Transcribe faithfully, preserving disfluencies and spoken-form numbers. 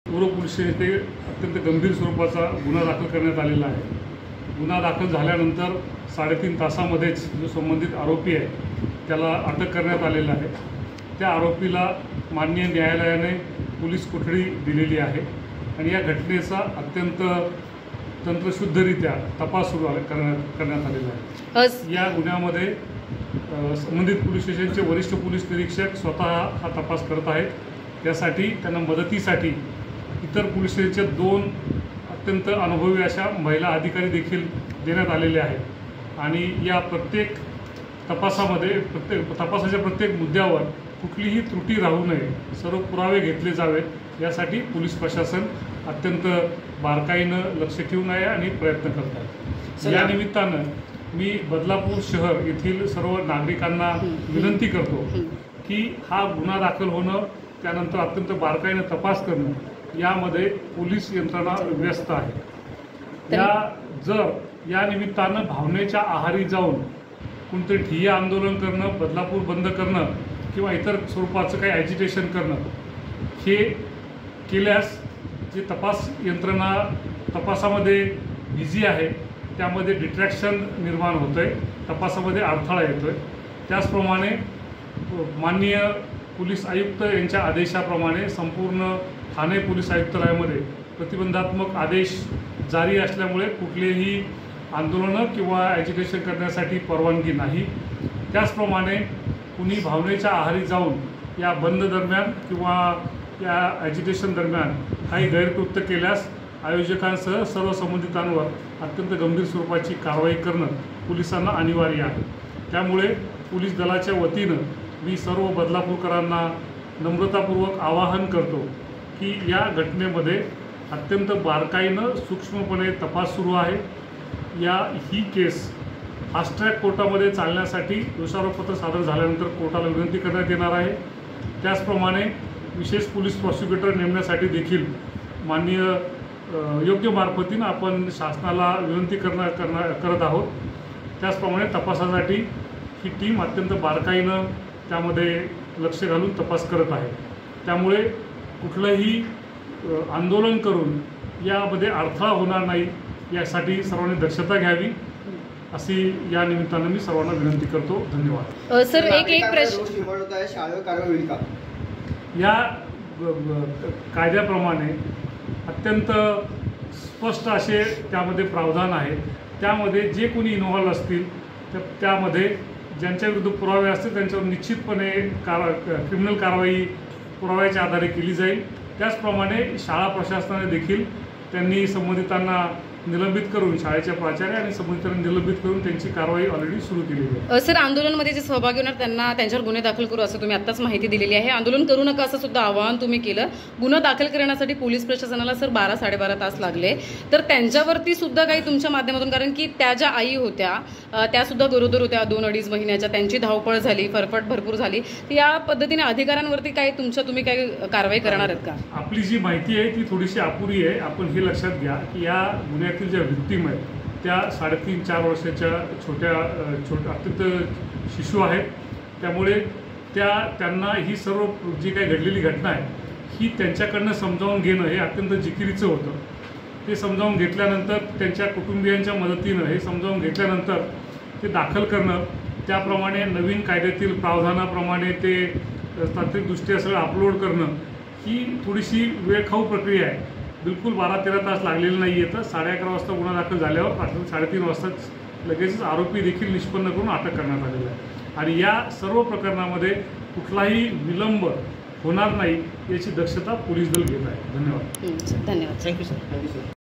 पूर्व police station येथे अत्यंत गंभीर स्वरूपाचा गुन्हा दाखल करण्यात आलेला आहे। गुन्हा दाखल झाल्यानंतर साडेतीन तासामध्येच जो संबंधित आरोपी आहे त्याला अटक करण्यात आलेला आहे। त्या आरोपीला माननीय न्यायालयाने पोलीस कोठडी दिलेली आहे आणि या घटनेचा अत्यंत तंत्रशुद्धरित्या तपास सुरू करण्यात करण्यात आलेला आहे। या गुन्ह्यामध्ये संबंधित पोलीस स्टेशनचे वरिष्ठ पोलीस निरीक्षक स्वतः हा तपास करत आहेत। त्यासाठी त्यांना मदतीसाठी इतर पोलीस स्टेशनचे दोन अत्यंत अनुभवी अशा महिला अधिकारी देखील देण्यात आलेले आहेत आणि या प्रत्येक तपासामध्ये प्रत्येक तपासाच्या प्रत्येक मुद्द्यावर कुठलीही त्रुटी राहू नये, सर्व पुरावे घेतले जावेत यासाठी पोलीस प्रशासन अत्यंत बारकाईनं लक्ष ठेवून आहे आणि प्रयत्न करत आहे। या निमित्तानं मी बदलापूर शहर येथील सर्व नागरिकांना विनंती करतो की हा गुन्हा दाखल होणं, त्यानंतर अत्यंत बारकाईनं तपास करणं यामध्ये पोलीस यंत्रणा व्यस्त आहे। या जर या निमित्तानं भावनेच्या आहारी जाऊन कोणते ठिय्या आंदोलन करणं, बदलापूर बंद करणं किंवा इतर स्वरूपाचं काही ॲजिटेशन करणं हे केल्यास जे तपास यंत्रणा तपासामध्ये बिझी आहे त्यामध्ये डिट्रॅक्शन निर्माण होतं आहे, तपासामध्ये अडथळा येतो आहे। त्याचप्रमाणे माननीय पोलीस आयुक्त यांच्या आदेशाप्रमाणे संपूर्ण ठाणे पोलीस आयुक्तालयामध्ये प्रतिबंधात्मक आदेश जारी असल्यामुळे कुठलेही आंदोलनं किंवा ॲजिटेशन करण्यासाठी परवानगी नाही। त्याचप्रमाणे कुणी भावनेच्या आहारी जाऊन या बंद दरम्यान किंवा या ॲजिटेशन दरम्यान काही गैरकृत्य केल्यास आयोजकांसह सर्व संबंधितांवर अत्यंत गंभीर स्वरूपाची कारवाई करणं पोलिसांना अनिवार्य आहे। त्यामुळे पोलीस दलाच्या वतीनं मी सर्व बदलापूरकरांना नम्रतापूर्वक आवाहन करतो की या घटनेमध्ये अत्यंत बारकाईनं सूक्ष्मपणे तपास सुरू आहे। या ही केस फास्ट ट्रॅक कोर्टामध्ये चालण्यासाठी दोषारोपपत्र सादर झाल्यानंतर कोर्टाला विनंती करण्यात येणार आहे। त्याचप्रमाणे विशेष पोलीस प्रॉसिक्युटर नेमण्यासाठी देखील माननीय योग्य मार्फतीनं आपण शासनाला विनंती करणार करणार करत आहोत। त्याचप्रमाणे तपासासाठी ही टीम अत्यंत बारकाईनं त्यामध्ये लक्ष घालून तपास करत आहे। त्यामुळे कुठलंही आंदोलन करून यामध्ये अडथळा होणार नाही यासाठी सर्वांनी दक्षता घ्यावी अशी या निमित्तानं मी सर्वांना विनंती करतो। धन्यवाद। सर एक एक प्रश्न, शाळेवर कारवाई होईल का? या कायद्याप्रमाणे अत्यंत स्पष्ट असे त्यामध्ये प्रावधान आहेत। त्यामध्ये जे कोणी इन्व्हॉल्व असतील तर त्यामध्ये ज्यांच्या विरुद्ध पुरावे असतील त्यांच्यावर निश्चितपणे कार क्रिमिनल कारवाई पुराव्याच्या आधारे केली जाईल। त्याचप्रमाणे शाळा प्रशासनाने देखील त्यांनी संबंधितांना निलंबित करून शाळेच्या प्राचार्य आणि संबंधितांना निलंबित करून त्यांची कारवाई ऑलरेडी सुरू केली आहे। सर आंदोलनामध्ये जे सहभागी होणार त्यांना त्यांच्यावर गुन्हे दाखल करू असं तुम्ही आत्ताच माहिती दिलेली आहे। आंदोलन करू नका असं सुद्धा आवाहन तुम्ही केलं। गुन्हा दाखल करण्यासाठी पोलीस प्रशासनाला सर बारा साडेबारा तास लागले, तर त्यांच्यावरती सुद्धा काही तुमच्या माध्यमातून, कारण की त्या ज्या आई होत्या त्या सुद्धा गरोदर होत्या दोन अडीच महिन्याच्या, त्यांची धावपळ झाली, फरफट भरपूर झाली, तर या पद्धतीने अधिकाऱ्यांवरती काय तुमच्या तुम्ही काही कारवाई करणार आहेत का? आपली जी माहिती आहे ती थोडीशी अपुरी आहे। आपण हे लक्षात घ्या की या गुन्ह्यातील ज्या व्हिक्टीम आहेत त्या साडेतीन चार वर्षाच्या छोट्या छोट्या अत्यंत शिशू आहेत। त्यामुळे त्या त्यांना ही सर्व जी काही घडलेली घटना आहे ही त्यांच्याकडनं समजावून घेणं हे अत्यंत जिकिरीचं होतं। ते समजावून घेतल्यानंतर त्यांच्या कुटुंबियांच्या मदतीनं हे समजावून घेतल्यानंतर ते दाखल करणं, त्याप्रमाणे नवीन कायद्यातील प्रावधानाप्रमाणे ते तांत्रिकदृष्ट्या सगळं अपलोड करणं ही थोडीशी वेळखाऊ प्रक्रिया आहे। बिलकुल बारा तेरा तास लागलेले नाही आहे। तर साडे अकरा वाजता गुन्हा दाखल झाल्यावर रात्री साडेतीन वाजताच लगेचच आरोपी देखील निष्पन्न करून अटक करण्यात आलेला आहे आणि या सर्व प्रकरणामध्ये कुठलाही विलंब होणार नाही याची दक्षता पोलीस दल घेत आहे। धन्यवाद। धन्यवाद। Thank you sir. Thank you sir.